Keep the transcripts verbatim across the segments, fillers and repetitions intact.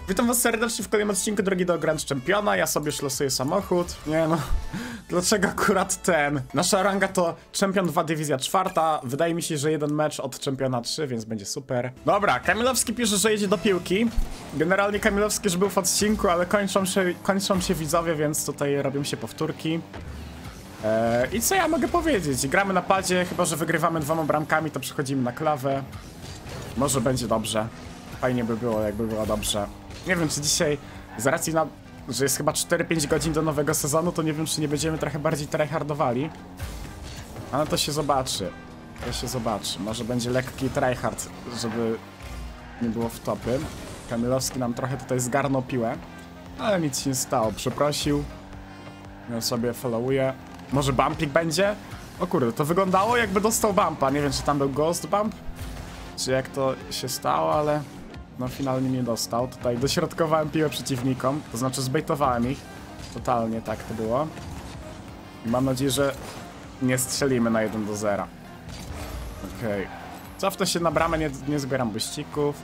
Witam was serdecznie w kolejnym odcinku drogi do Grand Championa. Ja sobie już losuję samochód. Nie no, dlaczego akurat ten? Nasza ranga to Champion dwa dywizja czwarta. Wydaje mi się, że jeden mecz od Championa trzy, więc będzie super. Dobra, Kamilowski pisze, że jedzie do piłki. Generalnie Kamilowski już był w odcinku, ale kończą się, kończą się widzowie, więc tutaj robią się powtórki. Eee, I co ja mogę powiedzieć? Gramy na padzie, chyba że wygrywamy dwoma bramkami, to przechodzimy na klawę. Może będzie dobrze. Fajnie by było, jakby było dobrze. Nie wiem, czy dzisiaj, z racji na, że jest chyba cztery pięć godzin do nowego sezonu, to nie wiem, czy nie będziemy trochę bardziej tryhardowali. Ale to się zobaczy. To się zobaczy. Może będzie lekki tryhard, żeby nie było w topy. Kamilowski nam trochę tutaj zgarnął piłę, ale nic się nie stało. Przeprosił. Ja sobie followuję. Może bumpik będzie? O kurde, to wyglądało, jakby dostał bumpa. Nie wiem, czy tam był ghost bump, czy jak to się stało, ale no finalnie nie dostał. Tutaj dośrodkowałem piłę przeciwnikom, to znaczy zbejtowałem ich. Totalnie tak to było. I mam nadzieję, że nie strzelimy na jeden do zera. Okej. Okay. Cofnę się na bramę, nie, nie zbieram wyścigów.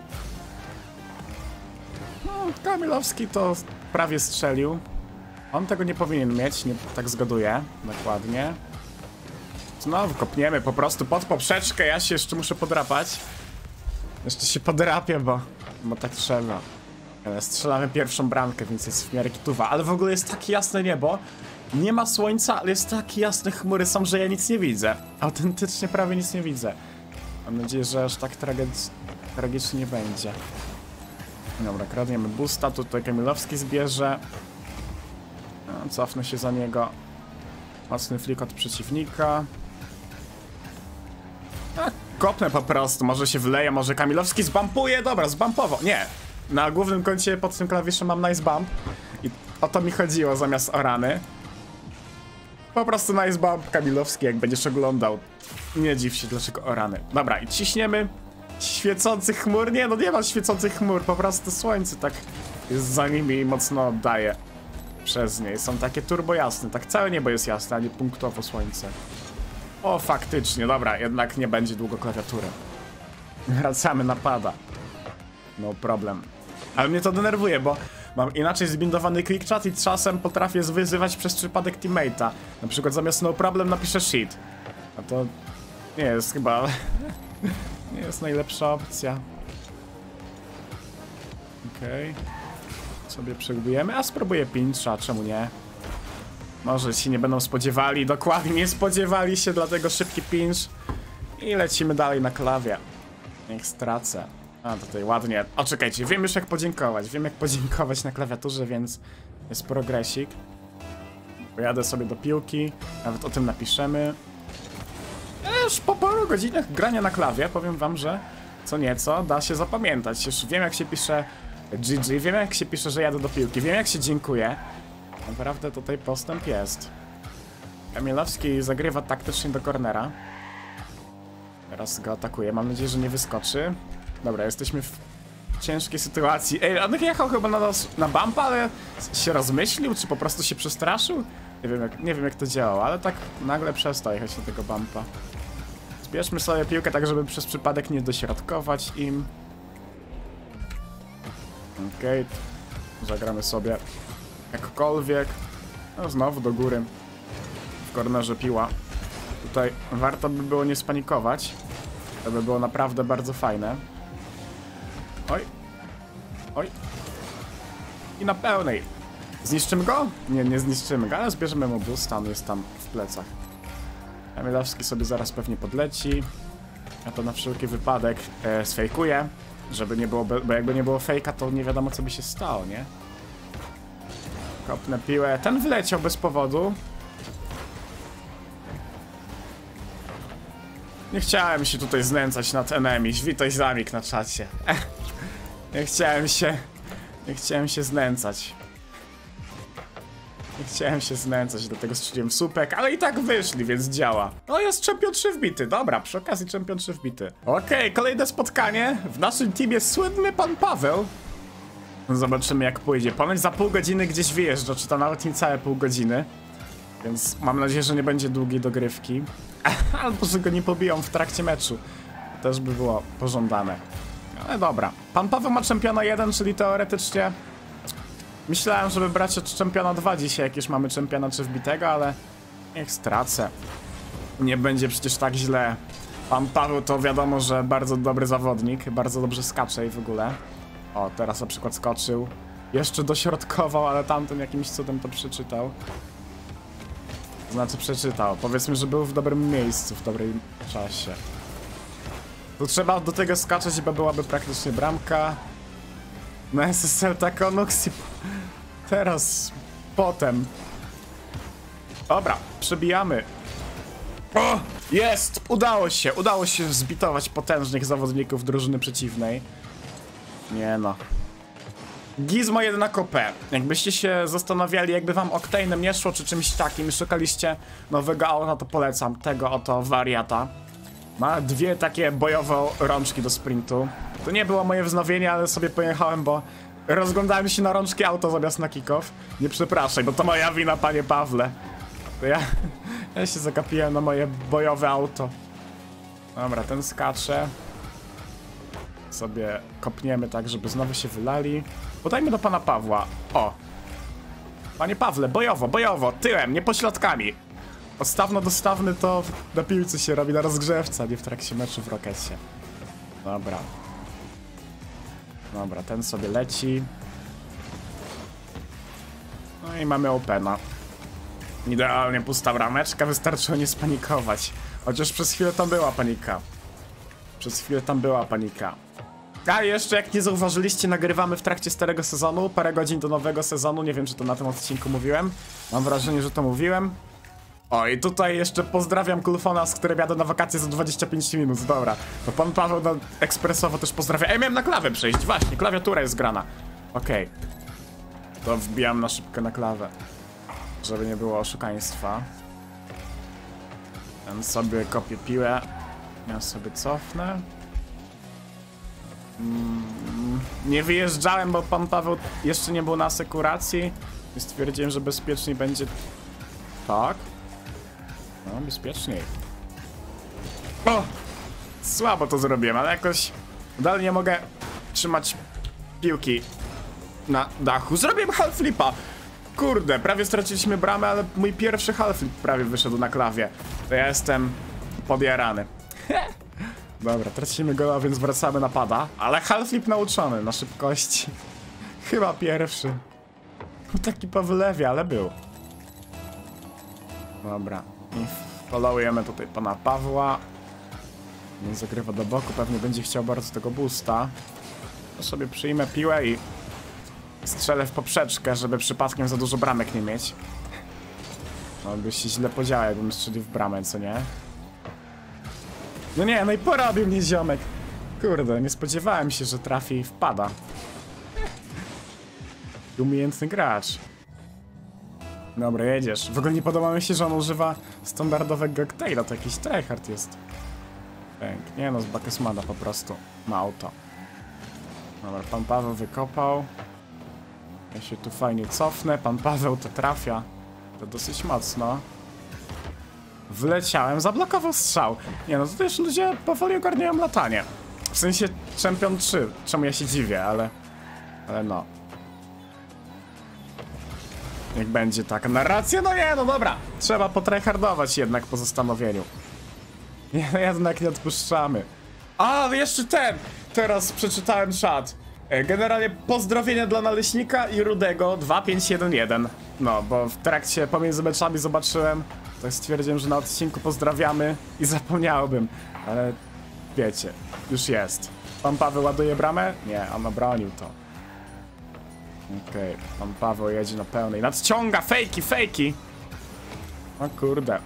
No, Kamilowski to prawie strzelił. On tego nie powinien mieć, nie tak zgaduję. Dokładnie. Znowu kopniemy po prostu pod poprzeczkę, ja się jeszcze muszę podrapać. Jeszcze się podrapię, bo, bo tak trzeba. Strzelamy pierwszą bramkę, więc jest w miarę kituwa. Ale w ogóle jest takie jasne niebo. Nie ma słońca, ale jest takie jasne chmury są, że ja nic nie widzę. Autentycznie prawie nic nie widzę. Mam nadzieję, że aż tak tragedz... tragicznie nie będzie. Dobra, kradniemy boosta, tutaj Kamilowski zbierze. No, cofnę się za niego. Mocny flick od przeciwnika. A, kopnę po prostu, może się wleje, może Kamilowski zbumpuje. Dobra, zbumpował. Nie, na głównym koncie pod tym klawiszem mam nice bump. I o to mi chodziło zamiast o rany. Po prostu nice bump Kamilowski, jak będziesz oglądał. Nie dziw się, dlaczego o rany. Dobra, i ciśniemy. Świecących chmur. Nie, no nie ma świecących chmur, po prostu słońce tak jest za nimi i mocno oddaje. Przez nie. Są takie turbo jasne. Tak całe niebo jest jasne, a nie punktowo słońce. O, faktycznie. Dobra, jednak nie będzie długo klawiatury. Wracamy na pada. No problem. Ale mnie to denerwuje, bo mam inaczej zbindowany quick chat i czasem potrafię wyzywać przez przypadek teammate'a. Na przykład zamiast no problem napiszę shit. A to nie jest chyba... nie jest najlepsza opcja. Okej. Okay. Sobie przegubujemy, a spróbuję pincha, czemu nie? Może się nie będą spodziewali, dokładnie nie spodziewali się, dlatego szybki pinch. I lecimy dalej na klawie. Niech stracę. A tutaj ładnie. O, czekajcie, wiem już jak podziękować. Wiem jak podziękować na klawiaturze, więc jest progresik. Pojadę sobie do piłki, nawet o tym napiszemy. Już po paru godzinach grania na klawie powiem wam, że co nieco da się zapamiętać. Już wiem jak się pisze G G, wiem jak się pisze, że jadę do piłki, wiem jak się dziękuję. Naprawdę tutaj postęp jest. Kamilowski zagrywa taktycznie do cornera. Teraz go atakuje, mam nadzieję, że nie wyskoczy. Dobra, jesteśmy w ciężkiej sytuacji. Ej, on jechał chyba na nas, na bumpa, ale się rozmyślił, czy po prostu się przestraszył? Nie wiem jak, nie wiem jak to działało, ale tak nagle przestał jechać na tego bumpa. Zbierzmy sobie piłkę tak, żeby przez przypadek nie dośrodkować im. Okej, okay. Zagramy sobie jakkolwiek. No znowu do góry. W kornerze piła. Tutaj warto by było nie spanikować. To by było naprawdę bardzo fajne. Oj. Oj. I na pełnej. Zniszczymy go? Nie, nie zniszczymy go, ale zbierzemy mu boosta, on jest tam w plecach. Kamilowski sobie zaraz pewnie podleci. Ja to na wszelki wypadek e, sfejkuję. Żeby nie było, bo jakby nie było fejka, to nie wiadomo co by się stało, nie? Kopnę piłę. Ten wyleciał bez powodu. Nie chciałem się tutaj znęcać nad enemies. Witaj Zamik na czacie. Nie chciałem się... Nie chciałem się znęcać. Nie chciałem się znęcać, dlatego strzeliłem słupek, ale i tak wyszli, więc działa. O, jest Champion trzy wbity, dobra, przy okazji Champion trzy wbity. Okej, okay, kolejne spotkanie. W naszym teamie słynny pan Paweł. Zobaczymy jak pójdzie. Ponoć za pół godziny gdzieś wyjeżdża, czy to nawet nie całe pół godziny. Więc mam nadzieję, że nie będzie długiej dogrywki. Albo że go nie pobiją w trakcie meczu. Też by było pożądane. Ale dobra. Pan Paweł ma czempiona jeden, czyli teoretycznie... Myślałem, żeby brać od czempiona dwa dzisiaj, jak już mamy czempiona trzy wbitego, ale... Niech stracę. Nie będzie przecież tak źle. Pan Paweł to wiadomo, że bardzo dobry zawodnik. Bardzo dobrze skacze i w ogóle. O, teraz na przykład skoczył. Jeszcze dośrodkował, ale tamten jakimś cudem to przeczytał. Znaczy przeczytał. Powiedzmy, że był w dobrym miejscu, w dobrym czasie. Tu trzeba do tego skaczeć, bo byłaby praktycznie bramka. Na S S L taką Noxy. Teraz, potem. Dobra, przebijamy. O! Jest! Udało się! Udało się zbitować potężnych zawodników drużyny przeciwnej. Nie no. Gizmo jeden K P. Jakbyście się zastanawiali, jakby wam Octane'em nie szło, czy czymś takim, szukaliście nowego auta, to polecam tego oto wariata. Ma dwie takie bojowe rączki do sprintu. To nie było moje wznowienie, ale sobie pojechałem, bo rozglądałem się na rączki auto zamiast na kick-off. Nie przepraszaj, bo to moja wina, panie Pawle. To ja, ja się zagapiłem na moje bojowe auto. Dobra, ten skacze. Sobie kopniemy tak, żeby znowu się wylali. Podajmy do pana Pawła. O! Panie Pawle, bojowo, bojowo, tyłem, nie pośladkami. Odstawno-dostawny to na piłce się robi na rozgrzewce, nie w trakcie meczu w Rockecie. Dobra. Dobra, ten sobie leci. No i mamy opena. Idealnie pusta brameczka, wystarczyło nie spanikować. Chociaż przez chwilę tam była panika. Przez chwilę tam była panika. A jeszcze, jak nie zauważyliście, nagrywamy w trakcie starego sezonu, parę godzin do nowego sezonu, nie wiem, czy to na tym odcinku mówiłem. Mam wrażenie, że to mówiłem. O, i tutaj jeszcze pozdrawiam Kulfona, z którym jadę na wakacje za dwadzieścia pięć minut, dobra. To pan Paweł na ekspresowo też pozdrawia. Ej, miałem na klawę przejść, właśnie, klawiatura jest grana. Okej. Okay. To wbijam na szybkę na klawę, żeby nie było oszukaństwa. Ten sobie kopię piłę. Ja sobie cofnę. Mm, nie wyjeżdżałem, bo pan Paweł jeszcze nie był na asekuracji. I stwierdziłem, że bezpieczniej będzie... Tak? No, bezpieczniej. O! Słabo to zrobiłem, ale jakoś... Dalej nie mogę trzymać piłki na dachu. Zrobiłem half flipa. Kurde, prawie straciliśmy bramę, ale mój pierwszy half flip prawie wyszedł na klawie. To ja jestem podjarany. Dobra, tracimy gola, więc wracamy na pada. Ale half flip nauczony na szybkości. Chyba pierwszy. Był taki po wylewie, ale był. Dobra. I followujemy tutaj pana Pawła. Nie zagrywa do boku, pewnie będzie chciał bardzo tego boosta. To sobie przyjmę piłę i strzelę w poprzeczkę, żeby przypadkiem za dużo bramek nie mieć. No by się źle podziało, jakbym strzelił w bramę, co nie? No nie, no i porobił mnie ziomek. Kurde, nie spodziewałem się, że trafi i wpada. Umiejętny gracz. Dobra, jedziesz. W ogóle nie podoba mi się, że on używa standardowego Octane'a, to jakiś tryhard jest. Pęk. Nie no, z Bakesmana po prostu. Ma auto. Dobra, pan Paweł wykopał. Ja się tu fajnie cofnę. Pan Paweł to trafia. To dosyć mocno. Wleciałem, zablokował strzał. Nie no, to też ludzie powoli ogarniają latanie. W sensie Champion trzy. Czemu ja się dziwię, ale... Ale no. Niech będzie taka narracja. No nie, no dobra. Trzeba potryhardować jednak po zastanowieniu. Nie, jednak nie odpuszczamy. A, jeszcze ten! Teraz przeczytałem czat. Generalnie pozdrowienia dla Naleśnika i Rudego dwa pięć jeden jeden. No, bo w trakcie pomiędzy meczami zobaczyłem, to stwierdziłem, że na odcinku pozdrawiamy i zapomniałbym. Ale wiecie, już jest. Pan Paweł ładuje bramę? Nie, on obronił to. Okej, okay. Pan Paweł jedzie na pełnej. Nadciąga! Fejki, fejki! O kurde.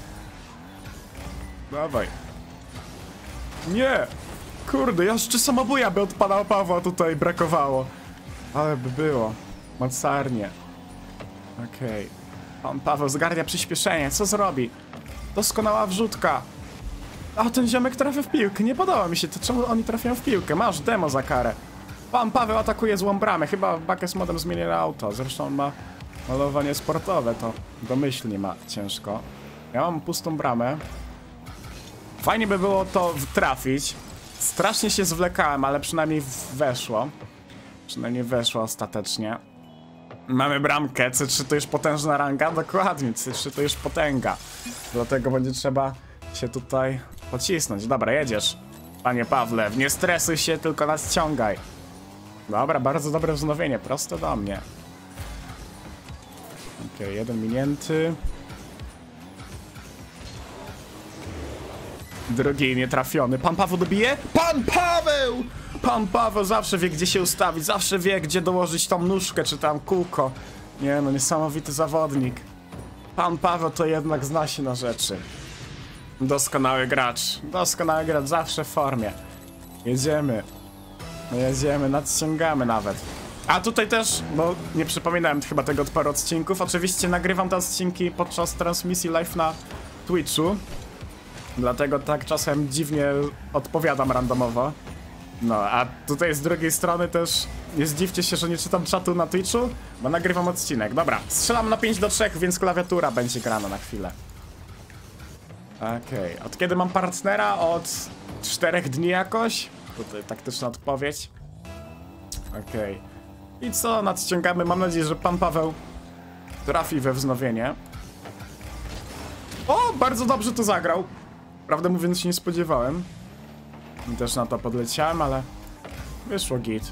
Dawaj. Nie! Kurde, jeszcze samobuja by od pana Pawła tutaj brakowało. Ale by było. Mocarnie. Okej. Okay. Pan Paweł zgarnia przyspieszenie. Co zrobi? Doskonała wrzutka. A ten ziomek trafia w piłkę. Nie podoba mi się to. Czemu oni trafiają w piłkę? Masz demo za karę. Pan Paweł atakuje złą bramę. Chyba Bakes modem zmienił auto. Zresztą on ma malowanie sportowe. To domyślnie ma ciężko. Ja mam pustą bramę. Fajnie by było to trafić. Strasznie się zwlekałem, ale przynajmniej weszło. Przynajmniej weszło ostatecznie. Mamy bramkę, C trzy to już potężna ranga? Dokładnie, C trzy to już potęga. Dlatego będzie trzeba się tutaj pocisnąć. Dobra, jedziesz. Panie Pawle, nie stresuj się, tylko nas ściągaj. Dobra, bardzo dobre wznowienie, prosto do mnie. Okej, okay, jeden minięty. Drugi nietrafiony. Pan Paweł dobije? Pan Paweł! Pan Paweł zawsze wie, gdzie się ustawić, zawsze wie, gdzie dołożyć tą nóżkę, czy tam kółko. Nie no, niesamowity zawodnik. Pan Paweł to jednak zna się na rzeczy. Doskonały gracz. Doskonały gracz, zawsze w formie. Jedziemy. No jedziemy, nadciągamy nawet. A tutaj też, bo nie przypominałem chyba tego od paru odcinków, oczywiście nagrywam te odcinki podczas transmisji live na Twitchu. Dlatego tak czasem dziwnie odpowiadam randomowo. No, a tutaj z drugiej strony też nie zdziwcie się, że nie czytam czatu na Twitchu, bo nagrywam odcinek. Dobra, strzelam na pięć do trzech, więc klawiatura będzie grana na chwilę. Okej, okay. Od kiedy mam partnera? Od czterech dni jakoś? Tutaj taktyczna odpowiedź. Okej. Okay. I co? Nadciągamy. Mam nadzieję, że pan Paweł trafi we wznowienie. O, bardzo dobrze to zagrał. Prawdę mówiąc się nie spodziewałem. I też na to podleciałem, ale wyszło git.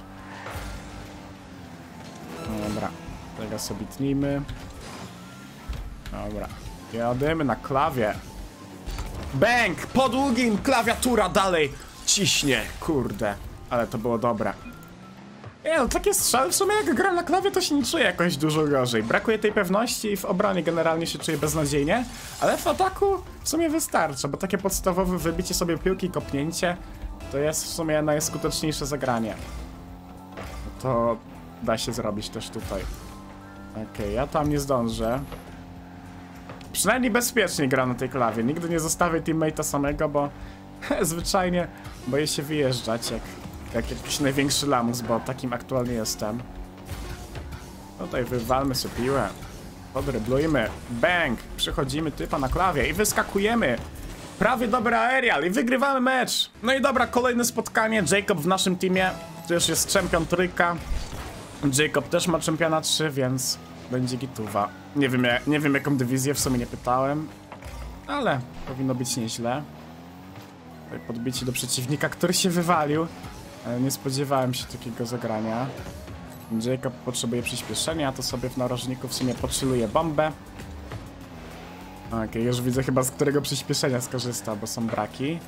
No dobra, tego sobie tnijmy. Dobra, jadymy na klawie. Bang! Po długim klawiatura dalej ciśnie, kurde. Ale to było dobre. Nie no, takie strzały w sumie jak gram na klawie, to się nie czuję jakoś dużo gorzej. Brakuje tej pewności i w obronie generalnie się czuję beznadziejnie, ale w ataku w sumie wystarcza, bo takie podstawowe wybicie sobie piłki, kopnięcie to jest w sumie najskuteczniejsze zagranie. To da się zrobić też tutaj. Okej, okay, ja tam nie zdążę. Przynajmniej bezpiecznie gram na tej klawie. Nigdy nie zostawię teammate'a samego, bo zwyczajnie boję się wyjeżdżać jak, jak jakiś największy lamus, bo takim aktualnie jestem. Tutaj wywalmy sobie piłę. Podryblujmy. Bang! Przychodzimy typa na klawie i wyskakujemy. Prawie dobry aerial i wygrywamy mecz. No i dobra, kolejne spotkanie. Jacob w naszym teamie. To już jest czempion trójka. Jacob też ma czempiona trzy, więc będzie gituwa. Nie wiem, jak, nie wiem jaką dywizję, w sumie nie pytałem. Ale powinno być nieźle. Tutaj podbicie do przeciwnika, który się wywalił. Ale nie spodziewałem się takiego zagrania. Jacob potrzebuje przyspieszenia, to sobie w narożniku w sumie poczyluje bombę. Okej, okay, już widzę chyba z którego przyspieszenia skorzysta, bo są braki.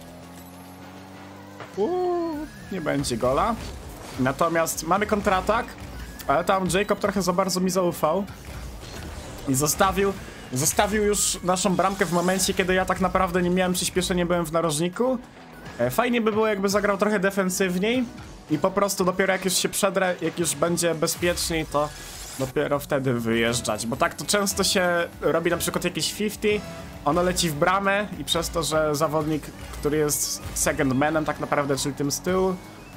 Uuu, nie będzie gola. Natomiast mamy kontratak, ale tam Jacob trochę za bardzo mi zaufał. I zostawił, zostawił już naszą bramkę w momencie, kiedy ja tak naprawdę nie miałem przyspieszenia, byłem w narożniku. Fajnie by było, jakby zagrał trochę defensywniej i po prostu dopiero jak już się przedrę, jak już będzie bezpieczniej, to dopiero wtedy wyjeżdżać, bo tak to często się robi na przykład jakieś pięćdziesiąt, ono leci w bramę i przez to, że zawodnik, który jest second manem tak naprawdę, czyli tym z tyłu,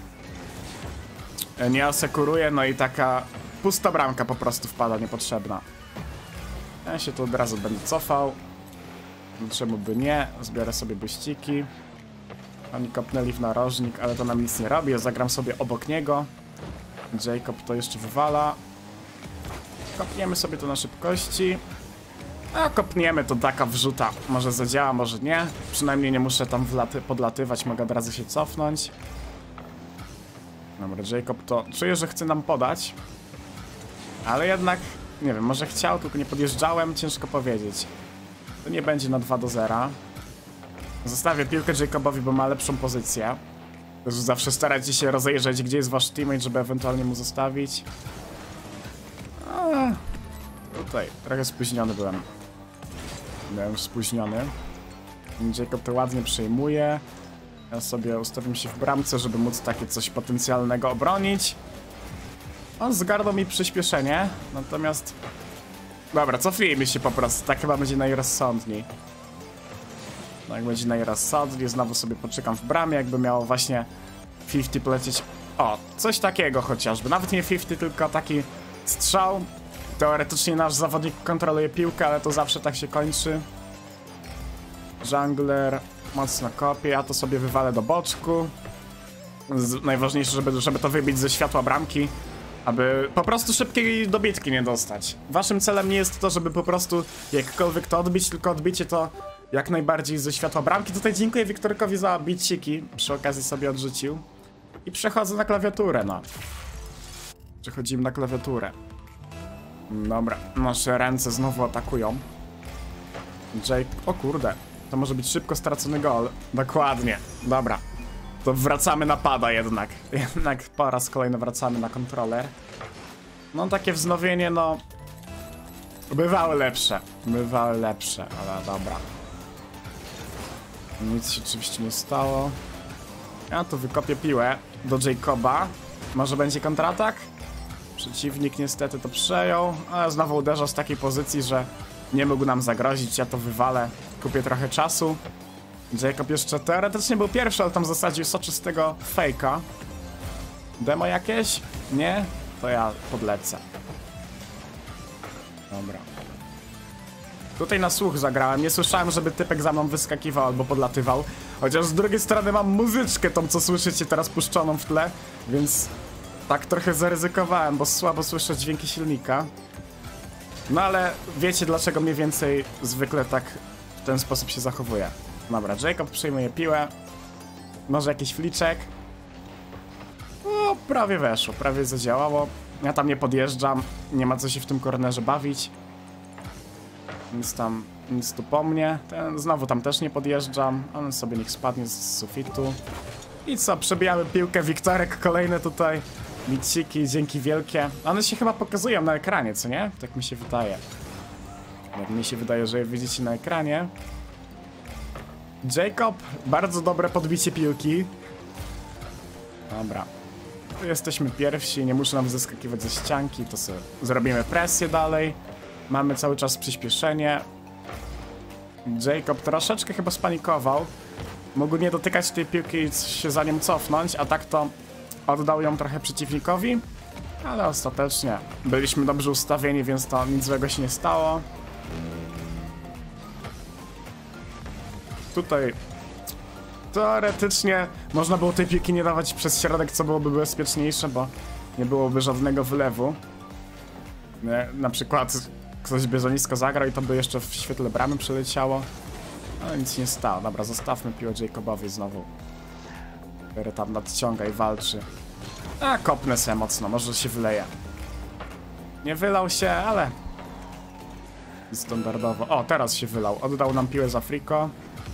nie asekuruje, no i taka pusta bramka po prostu wpada niepotrzebna. Ja się tu od razu będę cofał. Czemu by nie? Zbiorę sobie buściki. Oni kopnęli w narożnik, ale to nam nic nie robi. Ja zagram sobie obok niego. Jacob to jeszcze wywala. Kopniemy sobie to na szybkości. A kopniemy to taka wrzuta. Może zadziała, może nie. Przynajmniej nie muszę tam podlatywać, mogę od razu się cofnąć. Dobra, Jacob to czuję, że chce nam podać. Ale jednak, nie wiem, może chciał, tylko nie podjeżdżałem, ciężko powiedzieć. To nie będzie na dwa do zera. Zostawię piłkę Jacobowi, bo ma lepszą pozycję. Też zawsze starajcie się rozejrzeć, gdzie jest wasz teammate, żeby ewentualnie mu zostawić. A, tutaj, trochę spóźniony byłem. Byłem spóźniony. Jacob to ładnie przejmuje. Ja sobie ustawiam się w bramce, żeby móc takie coś potencjalnego obronić. On zgarnął mi przyspieszenie, natomiast... Dobra, cofnijmy się po prostu, tak chyba będzie najrozsądniej. No jak będzie najrozsądniej, znowu sobie poczekam w bramie, jakby miało właśnie pięćdziesiąt polecieć. O, coś takiego chociażby, nawet nie pięćdziesiąt, tylko taki strzał. Teoretycznie nasz zawodnik kontroluje piłkę, ale to zawsze tak się kończy. Jungler mocno kopie, ja to sobie wywalę do boczku. Z, najważniejsze, żeby, żeby to wybić ze światła bramki, aby po prostu szybkiej dobitki nie dostać. Waszym celem nie jest to, żeby po prostu jakkolwiek to odbić, tylko odbicie to jak najbardziej ze światła bramki. Tutaj dziękuję Wiktorkowi za biciki, przy okazji sobie odrzucił. I przechodzę na klawiaturę, no. Przechodzimy na klawiaturę. Dobra, nasze ręce znowu atakują. Jake, o kurde, to może być szybko stracony gol. Dokładnie, dobra. To wracamy na pada jednak. Jednak po raz kolejny wracamy na kontroler. No takie wznowienie, no... Bywały lepsze. Bywały lepsze, ale dobra. Nic się oczywiście nie stało. Ja tu wykopię piłę do Jacoba. Może będzie kontratak? Przeciwnik niestety to przejął, ale znowu uderza z takiej pozycji, że nie mógł nam zagrozić. Ja to wywalę. Kupię trochę czasu. Jacob jeszcze teoretycznie był pierwszy, ale tam zasadził soczystego fejka. Demo jakieś? Nie? To ja podlecę. Dobra. Tutaj na słuch zagrałem. Nie słyszałem, żeby typek za mną wyskakiwał albo podlatywał. Chociaż z drugiej strony mam muzyczkę, tą co słyszycie teraz puszczoną w tle. Więc tak trochę zaryzykowałem, bo słabo słyszę dźwięki silnika. No ale wiecie, dlaczego mniej więcej zwykle tak w ten sposób się zachowuje. Dobra, Jacob przyjmuje piłę. Może jakiś fliczek. O, prawie weszło, prawie zadziałało. Ja tam nie podjeżdżam, nie ma co się w tym kornerze bawić. Nic tam, nic tu po mnie. Ten, znowu tam też nie podjeżdżam. On sobie niech spadnie z sufitu. I co, przebijamy piłkę. Wiktorek kolejne tutaj. Miciki, dzięki wielkie. One się chyba pokazują na ekranie, co nie? Tak mi się wydaje. Jak mi się wydaje, że je widzicie na ekranie. Jacob, bardzo dobre podbicie piłki. Dobra. Tu jesteśmy pierwsi, nie muszę nam zeskakiwać ze ścianki, to sobie zrobimy presję dalej. Mamy cały czas przyspieszenie. Jacob troszeczkę chyba spanikował. Mógł nie dotykać tej piłki i się za nim cofnąć, a tak to oddał ją trochę przeciwnikowi. Ale ostatecznie byliśmy dobrze ustawieni, więc to nic złego się nie stało. Tutaj teoretycznie można było tej piłki nie dawać przez środek, co byłoby bezpieczniejsze, bo nie byłoby żadnego wylewu. Nie, na przykład ktoś by za nisko zagrał i to by jeszcze w świetle bramy przyleciało. Ale nic nie stało. Dobra, zostawmy piłę Jacobowi znowu. Który tam nadciąga i walczy. A, kopnę se mocno, może się wyleje. Nie wylał się, ale... standardowo. O, teraz się wylał. Oddał nam piłę z Afriko.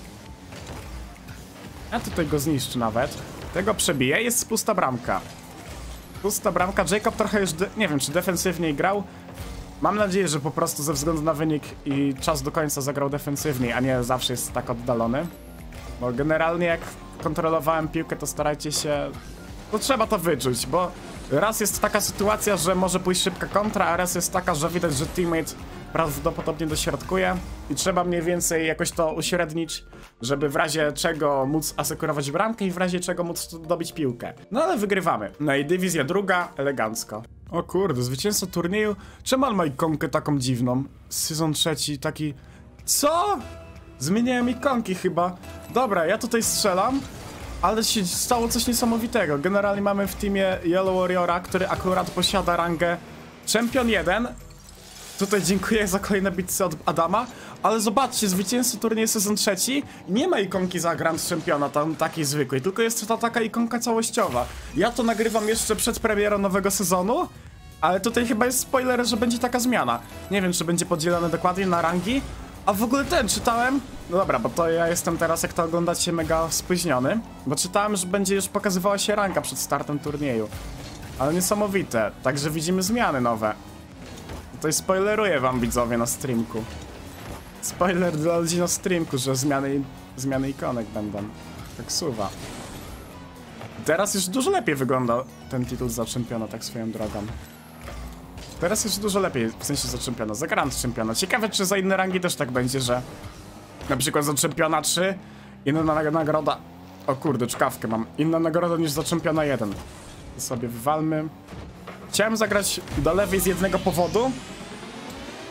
A tutaj go zniszczy nawet. Tego przebije, jest pusta bramka. Pusta bramka. Jacob trochę już, nie wiem, czy defensywniej grał. Mam nadzieję, że po prostu ze względu na wynik i czas do końca zagrał defensywniej, a nie zawsze jest tak oddalony. Bo generalnie jak kontrolowałem piłkę, to starajcie się... No trzeba to wyczuć, bo raz jest taka sytuacja, że może pójść szybka kontra, a raz jest taka, że widać, że teammate prawdopodobnie dośrodkuje i trzeba mniej więcej jakoś to uśrednić, żeby w razie czego móc asekurować bramkę i w razie czego móc dobić piłkę. No ale wygrywamy. No i dywizja druga, elegancko. O kurde, zwycięzca turnieju? Czemu on ma ikonkę taką dziwną? Sezon trzeci, taki... Co? Zmieniałem ikonki chyba. Dobra, ja tutaj strzelam, ale się stało coś niesamowitego. Generalnie mamy w teamie Yellow Warriora, który akurat posiada rangę Champion jeden. Tutaj dziękuję za kolejne bitce od Adama, ale zobaczcie, zwycięzca turnieju sezon trzeci nie ma ikonki za Grand Championa tam takiej zwykłej, tylko jest to taka ikonka całościowa. Ja to nagrywam jeszcze przed premierą nowego sezonu, ale tutaj chyba jest spoiler, że będzie taka zmiana. Nie wiem, czy będzie podzielone dokładnie na rangi, a w ogóle ten czytałem... No dobra, bo to ja jestem teraz, jak to oglądacie, mega spóźniony, bo czytałem, że będzie już pokazywała się ranka przed startem turnieju. Ale niesamowite, także widzimy zmiany nowe. Tutaj spoileruję wam, widzowie, na streamku. Spoiler dla ludzi na streamku, że zmiany, zmiany ikonek będą. Tak suwa. Teraz już dużo lepiej wygląda ten tytuł za czempiona, tak swoją drogą. Teraz już dużo lepiej, w sensie za czempiona, za Grand Czempiona. Ciekawe, czy za inne rangi też tak będzie, że... Na przykład za czempiona trzy, inna nagroda... O kurde, czkawkę mam. Inna nagroda niż za czempiona jeden. To sobie wywalmy. Chciałem zagrać do lewej z jednego powodu.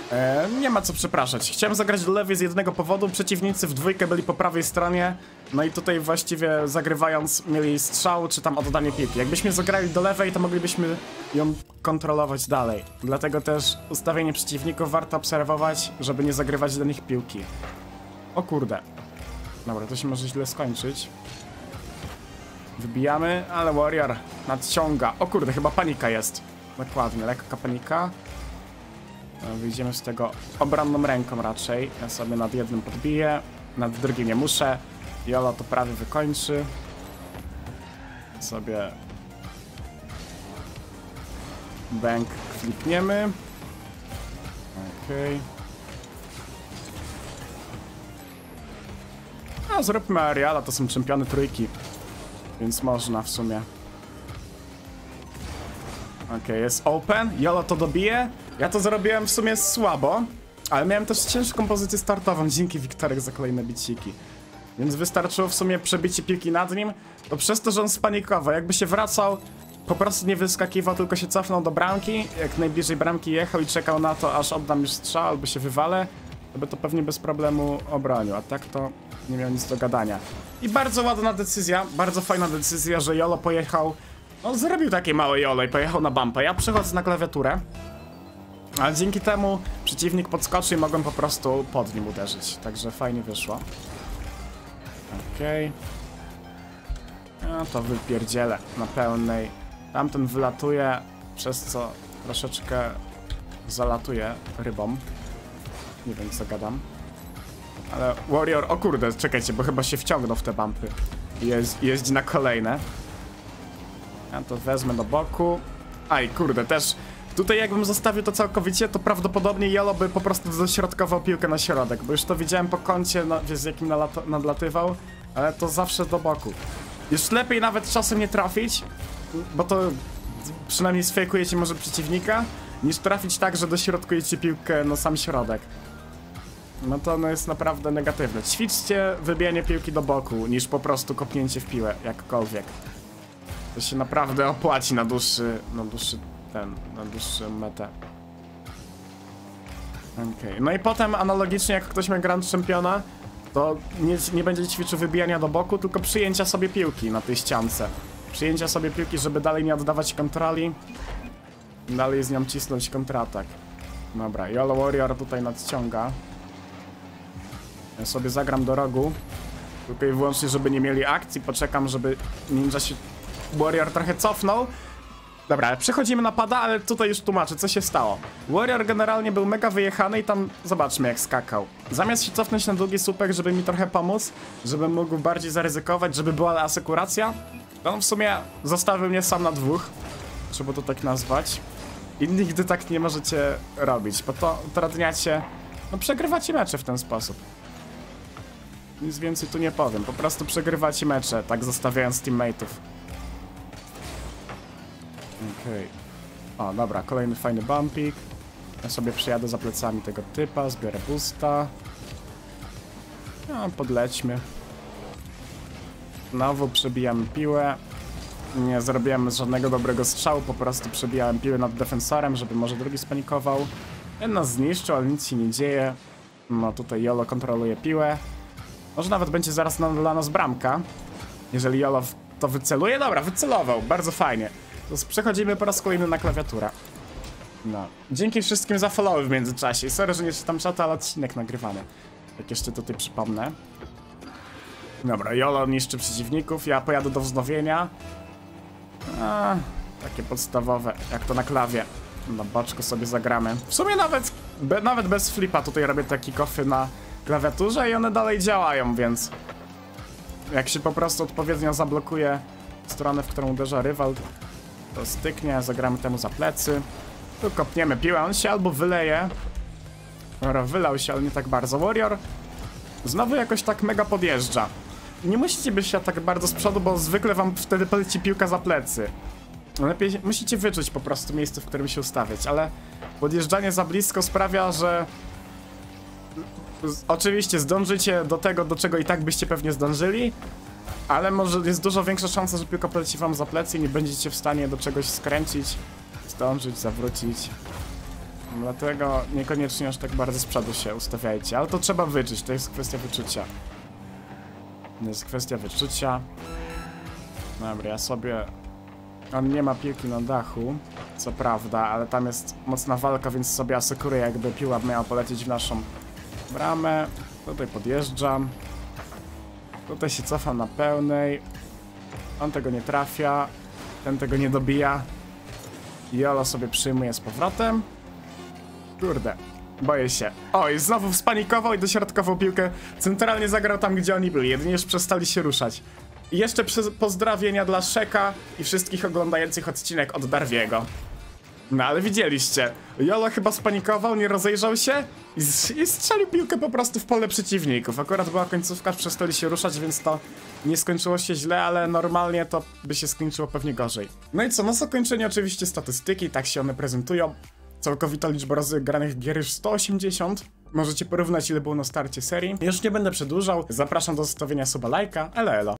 E, nie ma co przepraszać. Chciałem zagrać do lewej z jednego powodu. Przeciwnicy w dwójkę byli po prawej stronie. No i tutaj właściwie zagrywając mieli strzał czy tam oddanie piłki. Jakbyśmy zagrali do lewej, to moglibyśmy ją kontrolować dalej. Dlatego też ustawienie przeciwników warto obserwować, żeby nie zagrywać do nich piłki. O kurde. Dobra, to się może źle skończyć. Wybijamy, ale Warrior nadciąga. O kurde, chyba panika jest. Dokładnie, lekka panika. No, wyjdziemy z tego obronną ręką raczej. Ja sobie nad jednym podbiję, nad drugim nie muszę. Jolo to prawie wykończy. Sobie bank flipniemy. Okej. Okay. A zróbmy Ariala, to są czempiony trójki. Więc można w sumie. Okej, okay, jest open. Jolo to dobije. Ja to zrobiłem w sumie słabo, ale miałem też ciężką pozycję startową. Dzięki Wiktorek za kolejne biciki. Więc wystarczyło w sumie przebicie piłki nad nim. To przez to, że on spanikował. Jakby się wracał, po prostu nie wyskakiwał, tylko się cofnął do bramki. Jak najbliżej bramki jechał i czekał na to, aż oddam już strzał albo się wywalę, to by to pewnie bez problemu obronił. A tak to nie miał nic do gadania. I bardzo ładna decyzja, bardzo fajna decyzja, że Jolo pojechał. On zrobił takie małe Jolo i pojechał na bumpę. Ja przechodzę na klawiaturę. Ale dzięki temu przeciwnik podskoczył i mogłem po prostu pod nim uderzyć. Także fajnie wyszło. Okej. Okay. No to wypierdzielę na pełnej. Tamten wylatuje, przez co troszeczkę zalatuje rybą. Nie wiem co gadam. Ale Warrior, o kurde, czekajcie, bo chyba się wciągnął w te bumpy. I jeździ, jeździ na kolejne. Ja to wezmę do boku. Aj, kurde, też tutaj jakbym zostawił to całkowicie, to prawdopodobnie Jolo by po prostu dośrodkował piłkę na środek, bo już to widziałem po kącie, no, z jakim nadlatywał, ale to zawsze do boku. Już lepiej nawet czasem nie trafić, bo to przynajmniej sfejkujecie może przeciwnika, niż trafić tak, że dośrodkujecie piłkę na sam środek. No to no jest naprawdę negatywne. Ćwiczcie wybijanie piłki do boku, niż po prostu kopnięcie w piłę, jakkolwiek. To się naprawdę opłaci na dłuższy, na dłuższy ten, na dłuższą metę. Okej, okay. No i potem analogicznie jak ktoś ma Grand Championa, to nie, nie będzie ćwiczył wybijania do boku, tylko przyjęcia sobie piłki na tej ściance. Przyjęcia sobie piłki, żeby dalej nie oddawać kontroli. Dalej z nią cisnąć kontratak. Dobra, Jolo Warrior tutaj nadciąga. Ja sobie zagram do rogu. Tylko i wyłącznie, żeby nie mieli akcji. Poczekam, żeby ninja się... Warrior trochę cofnął. Dobra, przechodzimy na pada, ale tutaj już tłumaczę, co się stało. Warrior generalnie był mega wyjechany i tam zobaczmy jak skakał. Zamiast się cofnąć na długi słupek, żeby mi trochę pomóc, żebym mógł bardziej zaryzykować, żeby była asekuracja, to on w sumie zostawił mnie sam na dwóch. Trzeba to tak nazwać. I nigdy tak nie możecie robić, bo to utrudniacie, no przegrywacie mecze w ten sposób. Nic więcej tu nie powiem, po prostu przegrywacie mecze, tak zostawiając teammateów. Okej. Okay. O, dobra, kolejny fajny bumpik. Ja sobie przyjadę za plecami tego typa, zbiorę boosta. No, podlećmy. Znowu przebijamy piłę. Nie zrobiłem żadnego dobrego strzału, po prostu przebijałem piłę nad defensorem, żeby może drugi spanikował. Jeden nas zniszczył, ale nic się nie dzieje. No tutaj Jolo kontroluje piłę. Może nawet będzie zaraz na, dla nas bramka. Jeżeli Jolo to wyceluje. Dobra, wycelował, bardzo fajnie. To przechodzimy po raz kolejny na klawiaturę. No. Dzięki wszystkim za followy w międzyczasie. Sorry, że nie czytam czatu, ale odcinek nagrywany. Jak jeszcze tutaj przypomnę. Dobra, Jolo niszczy przeciwników, ja pojadę do wznowienia. A, takie podstawowe, jak to na klawie. Na boczku sobie zagramy. W sumie nawet, be, nawet bez flipa tutaj robię te kick-offy na klawiaturze i one dalej działają, więc... Jak się po prostu odpowiednio zablokuje stronę, w którą uderza rywal, to styknie, zagramy temu za plecy. Tu kopniemy piłę, on się albo wyleje. Dobra, wylał się, ale nie tak bardzo. Warrior znowu jakoś tak mega podjeżdża. Nie musicie być się tak bardzo z przodu, bo zwykle wam wtedy poleci piłka za plecy. Lepiej musicie wyczuć po prostu miejsce, w którym się ustawiać, ale podjeżdżanie za blisko sprawia, że oczywiście zdążycie do tego, do czego i tak byście pewnie zdążyli, ale może jest dużo większa szansa, że piłka poleci wam za plecy i nie będziecie w stanie do czegoś skręcić, zdążyć, zawrócić. Dlatego niekoniecznie aż tak bardzo z przodu się ustawiajcie, ale to trzeba wyczuć, to jest kwestia wyczucia. To jest kwestia wyczucia. Dobra, ja sobie... On nie ma piłki na dachu, co prawda, ale tam jest mocna walka, więc sobie asekuruję, jakby piła miała polecieć w naszą bramę. Tutaj podjeżdżam. Tutaj się cofam na pełnej. On tego nie trafia. Ten tego nie dobija. Jolo sobie przyjmuje z powrotem. Kurde, boję się. Oj, znowu spanikował i dośrodkował piłkę. Centralnie zagrał tam, gdzie oni byli. Jedynie już przestali się ruszać. I jeszcze pozdrowienia dla Szeka i wszystkich oglądających odcinek od Darwiego. No ale widzieliście, Jolo chyba spanikował, nie rozejrzał się i, i strzelił piłkę po prostu w pole przeciwników. Akurat była końcówka, przestali się ruszać, więc to nie skończyło się źle, ale normalnie to by się skończyło pewnie gorzej. No i co, na zakończenie oczywiście statystyki, tak się one prezentują. Całkowita liczba rozegranych gier już sto osiemdziesiąt. Możecie porównać, ile było na starcie serii. Już nie będę przedłużał, zapraszam do zostawienia suba, lajka, elo elo.